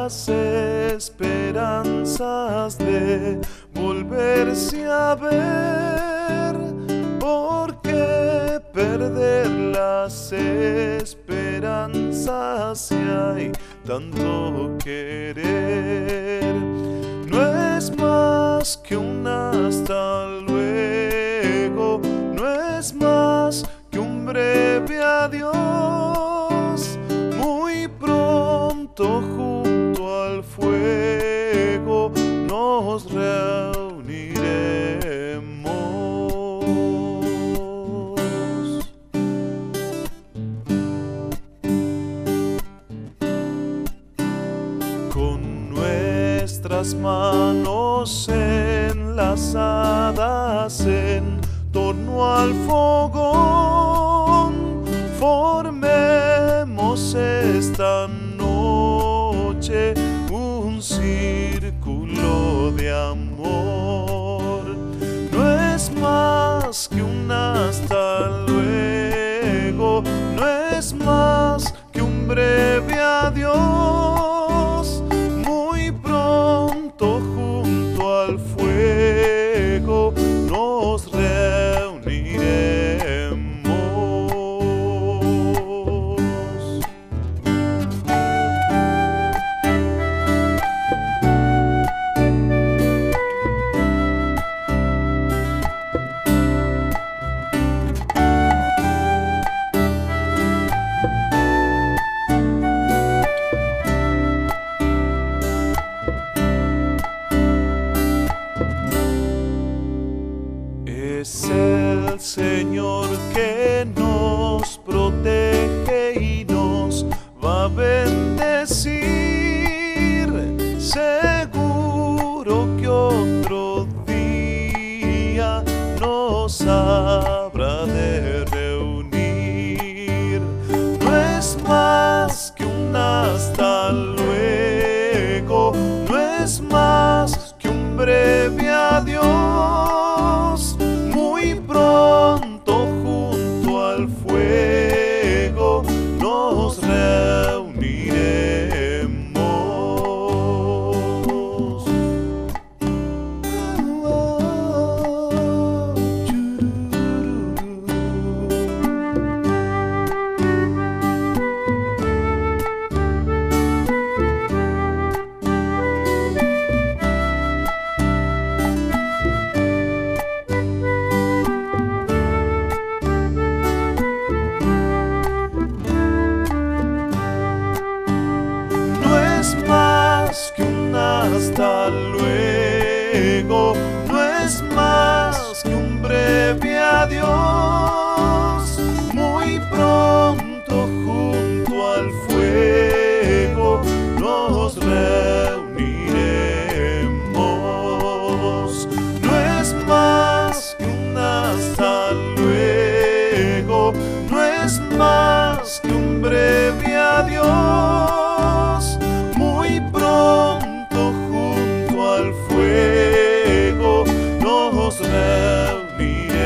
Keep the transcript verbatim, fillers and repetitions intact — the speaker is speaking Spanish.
las esperanzas de volverse a ver. ¿Por qué perder las esperanzas si hay tanto querer? No es más que un hasta luego, no es más que un breve adiós. Muy pronto junto al fuego nos reuniremos. Con nuestras manos enlazadas en torno al fogón, formemos esta noche un círculo de amor. No es más que un hasta luego, no es más que un breve adiós. Muy pronto junto al fuego nos reuniremos. Es el Señor que nos protege y nos va a bendecir. Seguro que otro día nos habrá de reunir. No es más que un hasta luego, no es más que un breve adiós. Muy pronto junto al fuego nos reuniremos. Hasta luego, no es más que un breve adiós. Muy pronto junto al fuego nos reuniremos. No es más que un hasta luego, no es más que un breve adiós. Muy pronto al fuego nos reuniremos.